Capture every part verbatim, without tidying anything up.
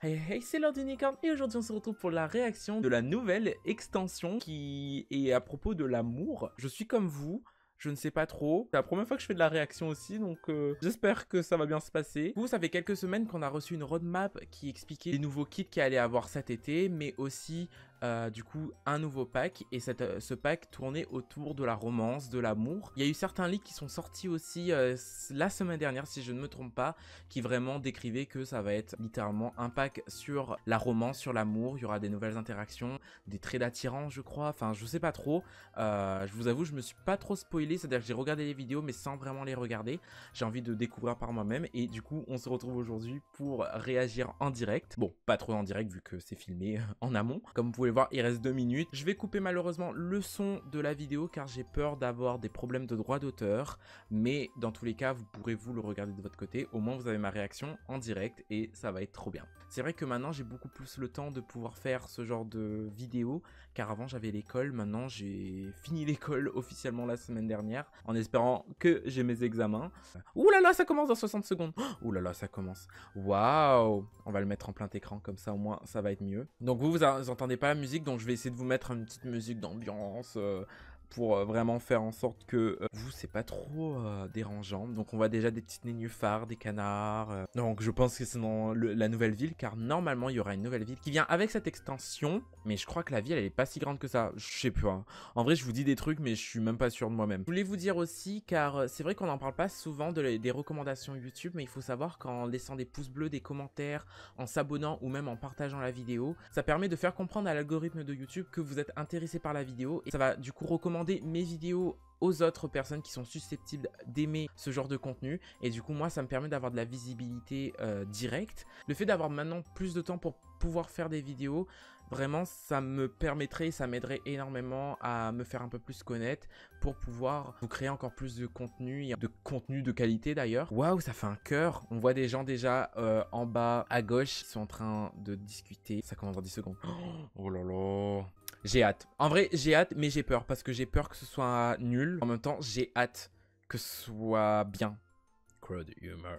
Hey hey, c'est l'heure d'Unicorn et aujourd'hui on se retrouve pour la réaction de la nouvelle extension qui est à propos de l'amour. Je suis comme vous, je ne sais pas trop. C'est la première fois que je fais de la réaction aussi, donc euh, j'espère que ça va bien se passer. Vous, ça fait quelques semaines qu'on a reçu une roadmap qui expliquait les nouveaux kits qu'il allait avoir cet été, mais aussi euh, du coup un nouveau pack. Et cette, euh, ce pack tournait autour de la romance, de l'amour. Il y a eu certains leaks qui sont sortis aussi euh, la semaine dernière, si je ne me trompe pas, qui vraiment décrivaient que ça va être littéralement un pack sur la romance, sur l'amour. Il y aura des nouvelles interactions, des traits d'attirance, je crois. Enfin, je sais pas trop. Euh, je vous avoue, je me suis pas trop spoilé. C'est-à-dire que j'ai regardé les vidéos, mais sans vraiment les regarder. J'ai envie de découvrir par moi-même. Et du coup, on se retrouve aujourd'hui pour réagir en direct. Bon, pas trop en direct vu que c'est filmé en amont. Comme vous pouvez le voir, il reste deux minutes. Je vais couper malheureusement le son de la vidéo car j'ai peur d'avoir des problèmes de droit d'auteur. Mais dans tous les cas, vous pourrez vous le regarder de votre côté. Au moins, vous avez ma réaction en direct et ça va être trop bien. C'est vrai que maintenant, j'ai beaucoup plus le temps de pouvoir faire ce genre de vidéo car avant, j'avais l'école. Maintenant, j'ai fini l'école officiellement la semaine dernière en espérant que j'ai mes examens. Ouh là là, ça commence dans soixante secondes. Ouh là là, ça commence. Waouh! On va le mettre en plein écran comme ça, au moins, ça va être mieux. Donc vous, vous entendez pas la musique, donc je vais essayer de vous mettre une petite musique d'ambiance euh, pour euh, vraiment faire en sorte que euh, vous, c'est pas trop euh, dérangeant. Donc on voit déjà des petites nénuphars, des canards. Euh. Donc je pense que c'est dans le, la nouvelle ville, car normalement, il y aura une nouvelle ville qui vient avec cette extension. Mais je crois que la ville, elle est pas si grande que ça. Je sais pas. Hein. En vrai, je vous dis des trucs, mais je suis même pas sûr de moi-même. Je voulais vous dire aussi, car c'est vrai qu'on n'en parle pas souvent de, des recommandations YouTube, mais il faut savoir qu'en laissant des pouces bleus, des commentaires, en s'abonnant ou même en partageant la vidéo, ça permet de faire comprendre à l'algorithme de YouTube que vous êtes intéressé par la vidéo et ça va du coup recommander mes vidéos aux autres personnes qui sont susceptibles d'aimer ce genre de contenu. Et du coup, moi, ça me permet d'avoir de la visibilité euh, directe. Le fait d'avoir maintenant plus de temps pour pouvoir faire des vidéos, vraiment, ça me permettrait, ça m'aiderait énormément à me faire un peu plus connaître pour pouvoir vous créer encore plus de contenu, de contenu de qualité d'ailleurs. Waouh, ça fait un cœur. On voit des gens déjà euh, en bas à gauche qui sont en train de discuter. Ça commence dans dix secondes. Oh là là. J'ai hâte. En vrai, j'ai hâte, mais j'ai peur parce que j'ai peur que ce soit nul. En même temps, j'ai hâte que ce soit bien. Crowd humor.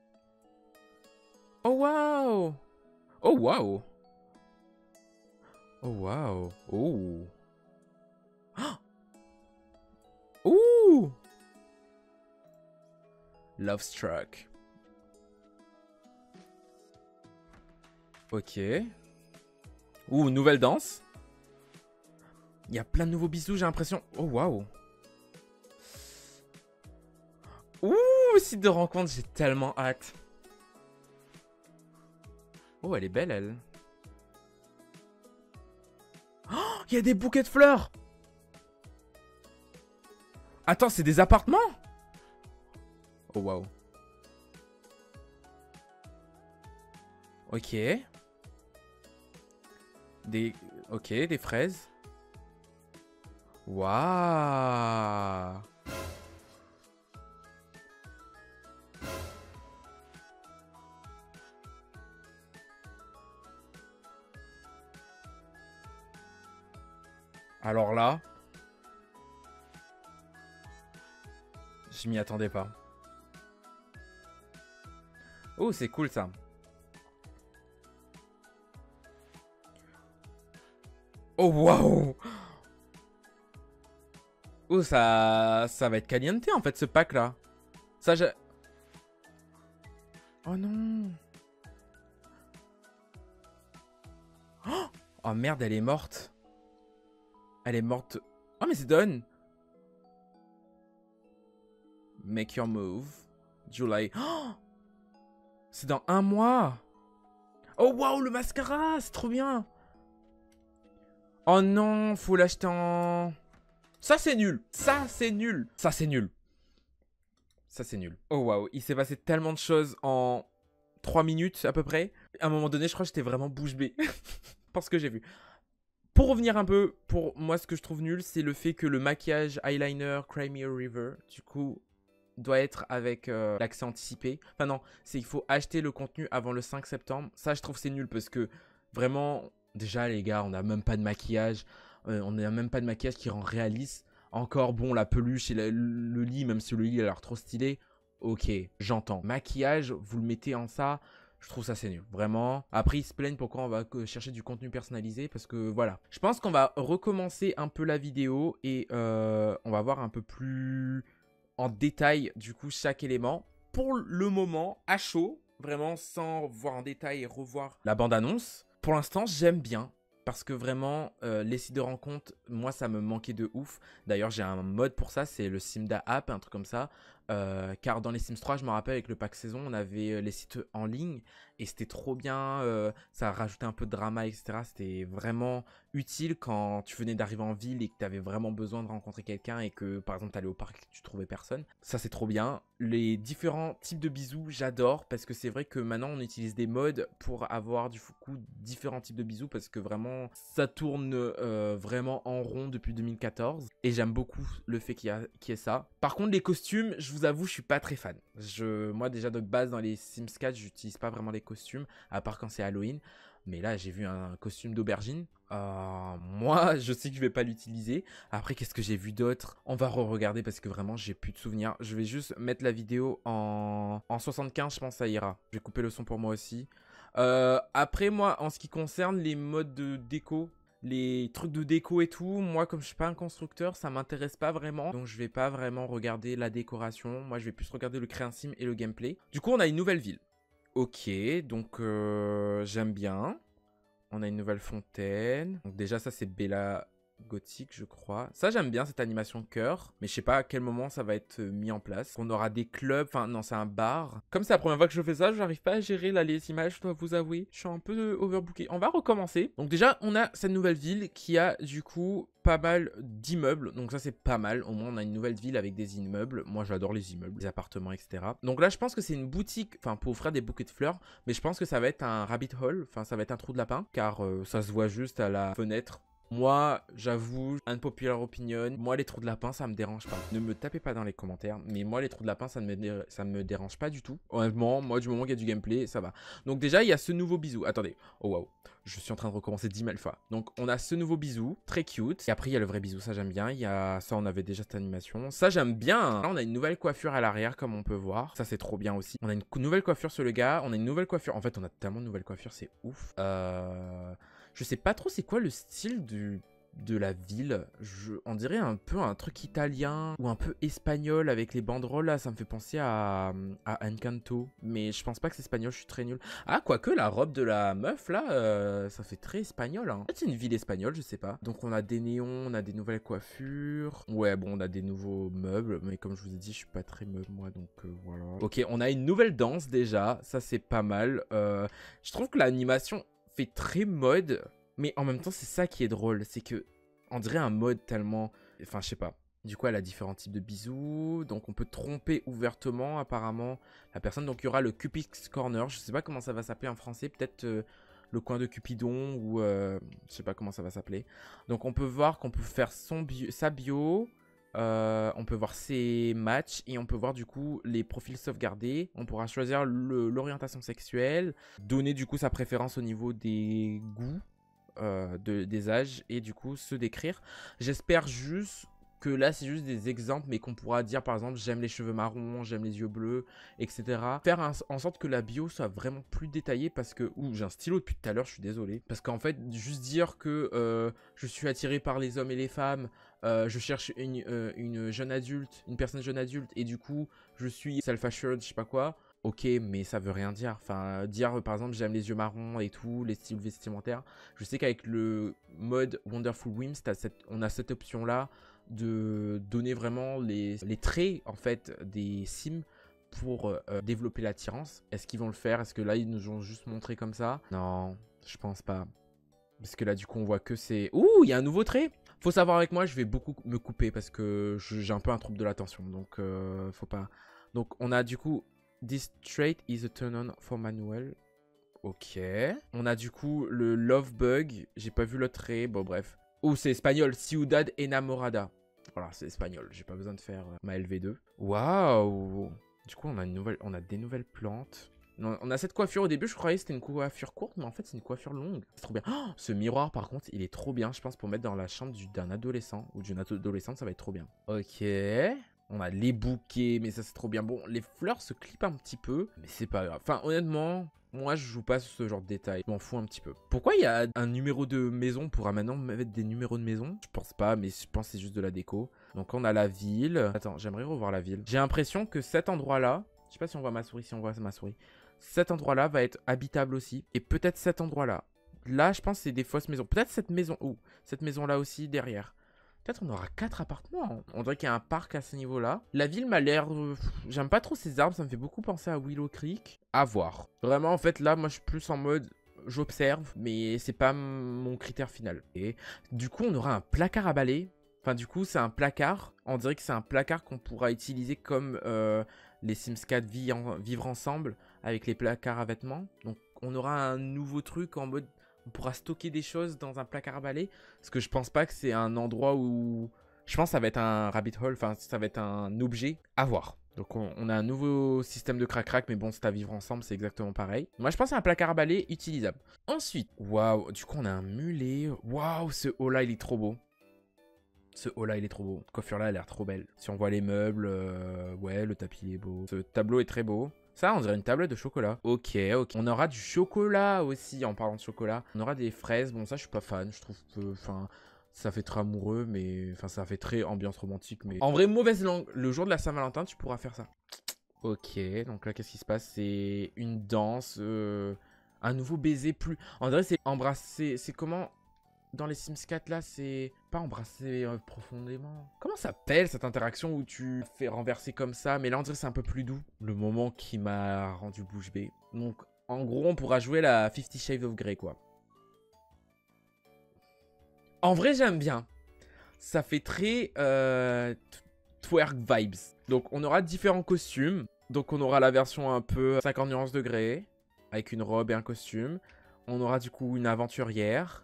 Oh wow! Oh wow! Oh wow! Oh! Ouh! Love Struck. Ok. Ouh, nouvelle danse. Il y a plein de nouveaux bisous, j'ai l'impression. Oh, waouh. Ouh, site de rencontre, j'ai tellement hâte. Oh, elle est belle, elle. Oh, il y a des bouquets de fleurs. Attends, c'est des appartements? Oh, waouh. Ok. Des... Ok, des fraises. Waouh. Alors là, je m'y attendais pas. Oh, c'est cool ça. Oh, waouh. Oh, ça, ça va être caliente en fait ce pack là. Ça, je... Oh non. Oh, oh merde, elle est morte. Elle est morte. Oh mais c'est done. Make your move. July. Oh, c'est dans un mois. Oh waouh, le mascara, c'est trop bien. Oh non, faut l'acheter en... Ça c'est nul. Ça c'est nul. Ça c'est nul. Ça c'est nul. Oh waouh, il s'est passé tellement de choses en trois minutes à peu près. À un moment donné, je crois que j'étais vraiment bouche bée. Parce que j'ai vu. Pour revenir un peu, pour moi ce que je trouve nul, c'est le fait que le maquillage eyeliner Cry Me a River, du coup, doit être avec euh, l'accès anticipé. Enfin non, c'est il faut acheter le contenu avant le cinq septembre. Ça, je trouve c'est nul parce que vraiment, déjà les gars, on n'a même pas de maquillage. Euh, on n'a même pas de maquillage qui rend réaliste. Encore, bon, la peluche et la, le lit, même si le lit a l'air trop stylé. Ok, j'entends. Maquillage, vous le mettez en ça. Je trouve ça c'est nul, vraiment. Après ils se plaignent pourquoi on va chercher du contenu personnalisé parce que voilà. Je pense qu'on va recommencer un peu la vidéo et euh, on va voir un peu plus en détail du coup chaque élément. Pour le moment, à chaud, vraiment sans voir en détail et revoir la bande-annonce. Pour l'instant, j'aime bien. Parce que vraiment, euh, les sites de rencontres, moi, ça me manquait de ouf. D'ailleurs, j'ai un mode pour ça, c'est le Simda App, un truc comme ça. Euh, car dans les Sims trois, je me rappelle, avec le pack saison, on avait les sites en ligne. Et c'était trop bien, euh, ça rajoutait un peu de drama, et cetera. C'était vraiment utile quand tu venais d'arriver en ville et que tu avais vraiment besoin de rencontrer quelqu'un et que, par exemple, tu allais au parc et que tu trouvais personne. Ça, c'est trop bien. Les différents types de bisous, j'adore parce que c'est vrai que maintenant, on utilise des modes pour avoir du coup différents types de bisous parce que vraiment, ça tourne euh, vraiment en rond depuis deux mille quatorze. Et j'aime beaucoup le fait qu'il y, a, qu'il y ait ça. Par contre, les costumes, je vous avoue, je suis pas très fan. Je, moi, déjà de base, dans les Sims quatre, j'utilise pas vraiment les costumes, à part quand c'est Halloween. Mais là, j'ai vu un costume d'aubergine. Euh, moi, je sais que je vais pas l'utiliser. Après, qu'est-ce que j'ai vu d'autre? On va re-regarder parce que vraiment, j'ai plus de souvenirs. Je vais juste mettre la vidéo en, en soixante-quinze, je pense que ça ira. Je vais couper le son pour moi aussi. Euh, après, moi, en ce qui concerne les modes de déco, les trucs de déco et tout, moi, comme je suis pas un constructeur, ça m'intéresse pas vraiment. Donc, je vais pas vraiment regarder la décoration. Moi, je vais plus regarder le créer un sim et le gameplay. Du coup, on a une nouvelle ville. Ok, donc euh, j'aime bien. On a une nouvelle fontaine. Donc déjà, ça, c'est Bella Gothique, je crois. Ça, j'aime bien, cette animation cœur. Mais je sais pas à quel moment ça va être mis en place. On aura des clubs. Enfin, non, c'est un bar. Comme c'est la première fois que je fais ça, j'arrive pas à gérer là, les images, je dois vous avouer. Je suis un peu overbooké. On va recommencer. Donc déjà, on a cette nouvelle ville qui a, du coup, pas mal d'immeubles. Donc ça, c'est pas mal. Au moins, on a une nouvelle ville avec des immeubles. Moi, j'adore les immeubles, les appartements, et cetera. Donc là, je pense que c'est une boutique, enfin, pour offrir des bouquets de fleurs. Mais je pense que ça va être un rabbit hole. Enfin, ça va être un trou de lapin. Car euh, ça se voit juste à la fenêtre. Moi, j'avoue, unpopular opinion, moi les trous de lapin, ça me dérange pas. Ne me tapez pas dans les commentaires, mais moi les trous de lapin, ça ne me, ça me dérange pas du tout. Honnêtement, moi du moment qu'il y a du gameplay, ça va. Donc déjà, il y a ce nouveau bisou. Attendez, oh waouh, je suis en train de recommencer dix mille fois. Donc on a ce nouveau bisou, très cute. Et après, il y a le vrai bisou, ça j'aime bien. Il y a ça, on avait déjà cette animation. Ça, j'aime bien. Là, on a une nouvelle coiffure à l'arrière, comme on peut voir. Ça, c'est trop bien aussi. On a une nouvelle coiffure sur le gars. On a une nouvelle coiffure. En fait, on a tellement de nouvelles coiffures, c'est ouf. Euh... Je sais pas trop c'est quoi le style du... de la ville. Je, on dirait un peu un truc italien ou un peu espagnol avec les banderoles là, ça me fait penser à, à Encanto, mais je pense pas que c'est espagnol, je suis très nul. Ah, quoique la robe de la meuf là, euh, ça fait très espagnol, hein. Peut-être c'est une ville espagnole, je sais pas. Donc on a des néons, on a des nouvelles coiffures. Ouais, bon, on a des nouveaux meubles, mais comme je vous ai dit, je suis pas très meuble moi, donc euh, voilà. Ok, on a une nouvelle danse déjà, ça c'est pas mal. Euh, je trouve que l'animation fait très mode. Mais en même temps, c'est ça qui est drôle, c'est que on dirait un mode tellement... Enfin, je sais pas. Du coup, elle a différents types de bisous. Donc, on peut tromper ouvertement, apparemment, la personne. Donc, il y aura le Cupid's Corner. Je sais pas comment ça va s'appeler en français. Peut-être euh, le coin de Cupidon ou... Euh, je sais pas comment ça va s'appeler. Donc, on peut voir qu'on peut faire son bio, sa bio. Euh, on peut voir ses matchs. Et on peut voir, du coup, les profils sauvegardés. On pourra choisir l'orientation sexuelle. Donner, du coup, sa préférence au niveau des goûts. Euh, de, des âges et du coup se décrire. J'espère juste que là c'est juste des exemples mais qu'on pourra dire par exemple j'aime les cheveux marrons, j'aime les yeux bleus, etc. Faire un, en sorte que la bio soit vraiment plus détaillée parce que... Ouh, j'ai un stylo depuis tout à l'heure, je suis désolé. Parce qu'en fait juste dire que euh, je suis attiré par les hommes et les femmes, euh, je cherche une, euh, une jeune adulte, une personne jeune adulte et du coup je suis self-assured, je sais pas quoi. Ok, mais ça veut rien dire. Enfin, dire par exemple j'aime les yeux marrons et tout, les styles vestimentaires. Je sais qu'avec le mode Wonderful Whims, cette, on a cette option là de donner vraiment les, les traits en fait des sims pour euh, développer l'attirance. Est-ce qu'ils vont le faire? Est-ce que là ils nous ont juste montré comme ça? Non, je pense pas. Parce que là du coup on voit que c'est... Ouh, il y a un nouveau trait. Faut savoir avec moi, je vais beaucoup me couper parce que j'ai un peu un trouble de l'attention. Donc euh, faut pas... Donc on a du coup... This trait is a turn on for Manuel. Ok. On a du coup le Love Bug. J'ai pas vu le trait. Bon, bref. Oh, c'est espagnol. Ciudad Enamorada. Voilà, c'est espagnol. J'ai pas besoin de faire euh, ma L V deux. Waouh. Du coup, on a, une nouvelle... on a des nouvelles plantes. On a cette coiffure au début, je croyais que c'était une coiffure courte, mais en fait, c'est une coiffure longue. C'est trop bien. Oh, ce miroir, par contre, il est trop bien, je pense, pour mettre dans la chambre d'un adolescent ou d'une adolescente, ça va être trop bien. Ok. On a les bouquets, mais ça c'est trop bien. Bon, les fleurs se clippent un petit peu, mais c'est pas grave. Enfin, honnêtement, Moi, je joue pas sur ce genre de détails. Je m'en fous un petit peu. Pourquoi il y a un numéro de maison? On pourra maintenant mettre des numéros de maison? Je pense pas, mais je pense que c'est juste de la déco. Donc, on a la ville. Attends, j'aimerais revoir la ville. J'ai l'impression que cet endroit-là... Je sais pas si on voit ma souris, si on voit ma souris. Cet endroit-là va être habitable aussi. Et peut-être cet endroit-là. Là, je pense que c'est des fausses maisons. Peut-être cette maison... Oh, cette maison-là aussi, derrière. Peut-être on aura quatre appartements. On dirait qu'il y a un parc à ce niveau-là. La ville m'a l'air... Euh, J'aime pas trop ces arbres. Ça me fait beaucoup penser à Willow Creek. À voir. Vraiment, en fait, là, moi, je suis plus en mode... J'observe, mais c'est pas mon critère final. Et du coup, on aura un placard à balai. Enfin, du coup, c'est un placard. On dirait que c'est un placard qu'on pourra utiliser comme euh, les Sims quatre vie en... vivre ensemble avec les placards à vêtements. Donc, on aura un nouveau truc en mode... On pourra stocker des choses dans un placard à balai. Parce que je pense pas que c'est un endroit où... Je pense que ça va être un rabbit hole. Enfin, ça va être un objet à voir. Donc, on, on a un nouveau système de crac-crac. Mais bon, c'est à vivre ensemble. C'est exactement pareil. Moi, je pense à un placard à balai utilisable. Ensuite, waouh. Du coup, on a un mulet. Waouh, ce haut-là, il est trop beau. Ce haut-là, il est trop beau. Cette coiffure-là, elle a l'air trop belle. Si on voit les meubles, euh, ouais, le tapis il est beau. Ce tableau est très beau. Ça, on dirait une tablette de chocolat. Ok, ok. On aura du chocolat aussi, en parlant de chocolat. On aura des fraises. Bon, ça, je suis pas fan. Je trouve que, enfin, ça fait très amoureux, mais... Enfin, ça fait très ambiance romantique, mais... En vrai, mauvaise langue. Le jour de la Saint-Valentin, tu pourras faire ça. Ok, donc là, qu'est-ce qui se passe? C'est une danse, euh, un nouveau baiser plus... On dirait c'est embrasser... C'est comment... Dans les Sims quatre, là, c'est pas embrasser euh, profondément. Comment ça s'appelle cette interaction où tu fais renverser comme ça? Mais là, on dirait que c'est un peu plus doux. Le moment qui m'a rendu bouche bée. Donc, en gros, on pourra jouer la Fifty Shades of Grey, quoi. En vrai, j'aime bien. Ça fait très euh, twerk vibes. Donc, on aura différents costumes. Donc, on aura la version un peu cinquante nuances de grey, avec une robe et un costume. On aura du coup une aventurière.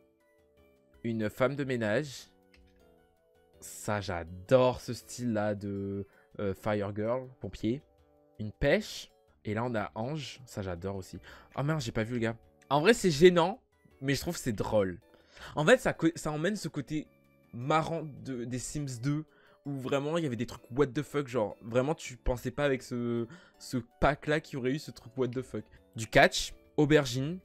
Une femme de ménage. Ça, j'adore ce style-là de euh, Fire Girl, pompier. Une pêche. Et là, on a Ange. Ça, j'adore aussi. Oh merde, j'ai pas vu le gars. En vrai, c'est gênant, mais je trouve que c'est drôle. En fait, ça, ça emmène ce côté marrant de, des Sims deux, où vraiment, il y avait des trucs what the fuck. Genre, vraiment, tu pensais pas avec ce, ce pack-là qu'il y aurait eu ce truc what the fuck. Du catch, aubergine.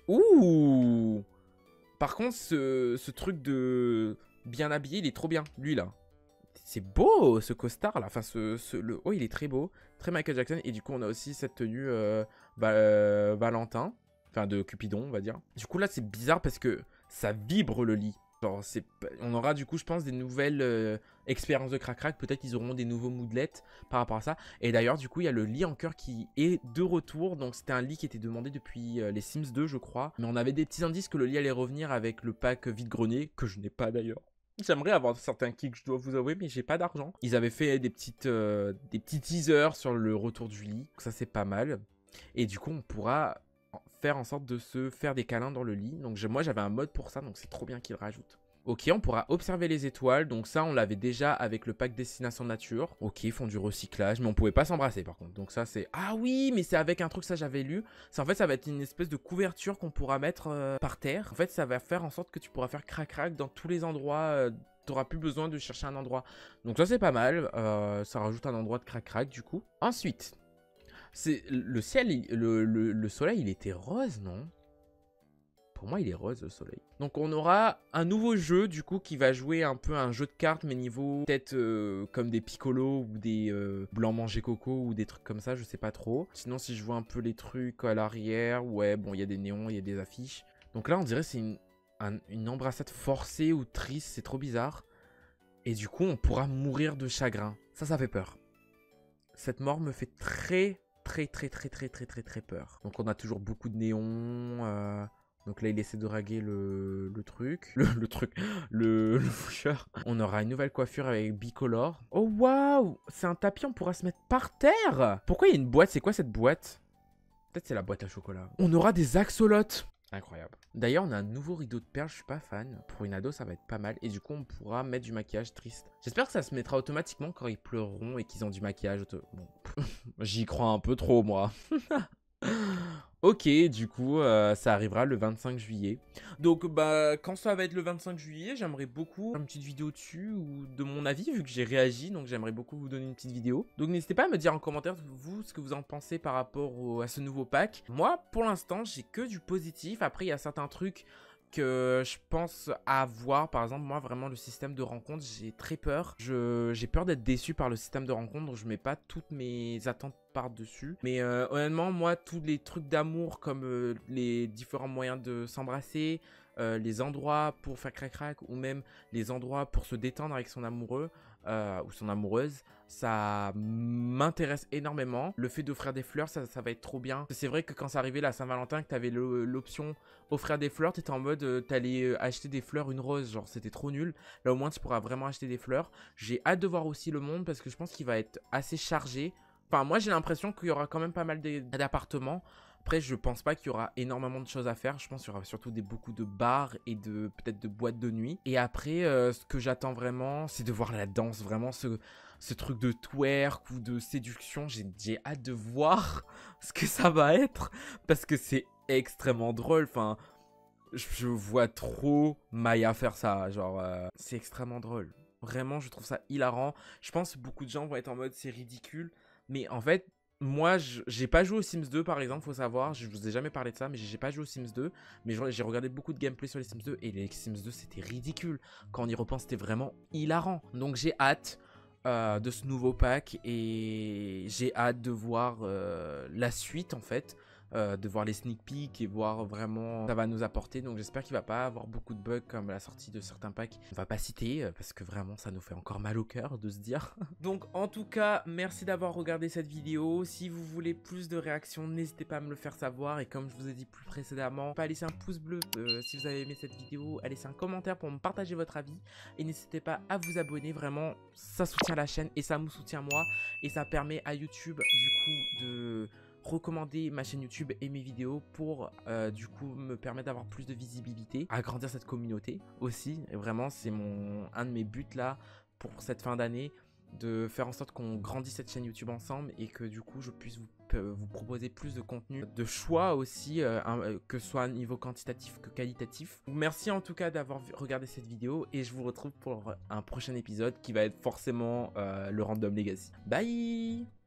Ouh! Par contre, ce, ce truc de bien habillé, il est trop bien. Lui, là. C'est beau, ce costard, là. Enfin, ce, ce, le haut, il est très beau. Très Michael Jackson. Et du coup, on a aussi cette tenue euh, va, euh, Valentin. Enfin, de Cupidon, on va dire. Du coup, là, c'est bizarre parce que ça vibre le lit. Genre, on aura du coup, je pense, des nouvelles euh, expériences de crac-crac. Peut-être qu'ils auront des nouveaux moodlets par rapport à ça. Et d'ailleurs, du coup, il y a le lit en cœur qui est de retour. Donc, c'était un lit qui était demandé depuis euh, les Sims deux, je crois. Mais on avait des petits indices que le lit allait revenir avec le pack vide-grenier, que je n'ai pas d'ailleurs. J'aimerais avoir certains kicks, je dois vous avouer, mais j'ai pas d'argent. Ils avaient fait des, petites, euh, des petits teasers sur le retour du lit. Donc ça, c'est pas mal. Et du coup, on pourra faire en sorte de se faire des câlins dans le lit. Donc moi, j'avais un mode pour ça, donc c'est trop bien qu'ils le rajoutent. Ok, on pourra observer les étoiles. Donc ça, on l'avait déjà avec le pack Destination Nature. Ok, ils font du recyclage, mais on pouvait pas s'embrasser par contre. Donc ça, c'est... Ah oui, mais c'est avec un truc, ça j'avais lu. C'est en fait, ça va être une espèce de couverture qu'on pourra mettre euh, par terre. En fait, ça va faire en sorte que tu pourras faire crac-crac dans tous les endroits. Euh, T'auras plus besoin de chercher un endroit. Donc ça, c'est pas mal. Euh, ça rajoute un endroit de crac-crac du coup. Ensuite, c'est le ciel, il, le, le, le soleil, il était rose, non ? Pour moi, il est rose, le soleil. Donc, on aura un nouveau jeu, du coup, qui va jouer un peu un jeu de cartes, mais niveau peut-être euh, comme des Piccolo ou des euh, Blanc Manger Coco ou des trucs comme ça, je sais pas trop. Sinon, si je vois un peu les trucs à l'arrière, ouais, bon, il y a des néons, il y a des affiches. Donc là, on dirait c'est une, un, une embrassade forcée ou triste, c'est trop bizarre. Et du coup, on pourra mourir de chagrin. Ça, ça fait peur. Cette mort me fait très, très, très, très, très, très, très, très peur. Donc, on a toujours beaucoup de néons, euh... Donc là, il essaie de raguer le, le truc. Le, le truc. Le, le foucheur. On aura une nouvelle coiffure avec bicolore. Oh, waouh! C'est un tapis, on pourra se mettre par terre! Pourquoi il y a une boîte? C'est quoi cette boîte? Peut-être c'est la boîte à chocolat. On aura des axolotes! Incroyable. D'ailleurs, on a un nouveau rideau de perles, je suis pas fan. Pour une ado, ça va être pas mal. Et du coup, on pourra mettre du maquillage triste. J'espère que ça se mettra automatiquement quand ils pleureront et qu'ils ont du maquillage. Bon. J'y crois un peu trop, moi. Ok, du coup, euh, ça arrivera le vingt-cinq juillet. Donc, bah, quand ça va être le vingt-cinq juillet, j'aimerais beaucoup faire une petite vidéo dessus ou de mon avis, vu que j'ai réagi. Donc, j'aimerais beaucoup vous donner une petite vidéo. Donc, n'hésitez pas à me dire en commentaire, vous, ce que vous en pensez par rapport au- à ce nouveau pack. Moi, pour l'instant, j'ai que du positif. Après, il y a certains trucs que je pense avoir. Par exemple, moi, vraiment, le système de rencontre, j'ai très peur. Je, j'ai peur d'être déçu par le système de rencontre, donc je mets pas toutes mes attentes par-dessus. Mais euh, honnêtement, moi, tous les trucs d'amour, comme euh, les différents moyens de s'embrasser, euh, les endroits pour faire crac-crac, ou même les endroits pour se détendre avec son amoureux, euh, ou son amoureuse, ça m'intéresse énormément. Le fait d'offrir des fleurs, ça, ça va être trop bien. C'est vrai que quand c'est arrivé la Saint-Valentin, que t'avais l'option offrir des fleurs, t'étais en mode euh, t'allais euh, acheter des fleurs, une rose, genre c'était trop nul. Là au moins tu pourras vraiment acheter des fleurs. J'ai hâte de voir aussi le monde parce que je pense qu'il va être assez chargé. Enfin moi j'ai l'impression qu'il y aura quand même pas mal d'appartements. Après, je pense pas qu'il y aura énormément de choses à faire. Je pense qu'il y aura surtout des, beaucoup de bars et de peut-être de boîtes de nuit. Et après, euh, ce que j'attends vraiment, c'est de voir la danse. Vraiment, ce, ce truc de twerk ou de séduction. J'ai hâte de voir ce que ça va être. Parce que c'est extrêmement drôle. Enfin, je vois trop Maya faire ça. Genre, euh, c'est extrêmement drôle. Vraiment, je trouve ça hilarant. Je pense que beaucoup de gens vont être en mode c'est ridicule. Mais en fait, moi, j'ai pas joué aux Sims deux par exemple, faut savoir. Je vous ai jamais parlé de ça, mais j'ai pas joué aux Sims deux. Mais j'ai regardé beaucoup de gameplay sur les Sims deux. Et les Sims deux, c'était ridicule. Quand on y repense, c'était vraiment hilarant. Donc j'ai hâte euh, de ce nouveau pack. Et j'ai hâte de voir euh, la suite en fait. Euh, de voir les sneak peeks et voir vraiment ça va nous apporter. Donc j'espère qu'il va pas avoir beaucoup de bugs comme la sortie de certains packs. On va pas citer euh, parce que vraiment ça nous fait encore mal au cœur de se dire. Donc en tout cas, merci d'avoir regardé cette vidéo. Si vous voulez plus de réactions, n'hésitez pas à me le faire savoir. Et comme je vous ai dit plus précédemment, pas laisser un pouce bleu euh, si vous avez aimé cette vidéo, à laisser un commentaire pour me partager votre avis. Et n'hésitez pas à vous abonner, vraiment ça soutient la chaîne et ça me soutient moi. Et ça permet à YouTube du coup de recommander ma chaîne YouTube et mes vidéos pour euh, du coup me permettre d'avoir plus de visibilité, agrandir cette communauté aussi. Et vraiment c'est mon un de mes buts là pour cette fin d'année, de faire en sorte qu'on grandisse cette chaîne YouTube ensemble et que du coup je puisse vous, euh, vous proposer plus de contenu, de choix aussi, euh, un, que ce soit à niveau quantitatif que qualitatif. Merci en tout cas d'avoir regardé cette vidéo et je vous retrouve pour un prochain épisode qui va être forcément euh, le Random Legacy. Bye!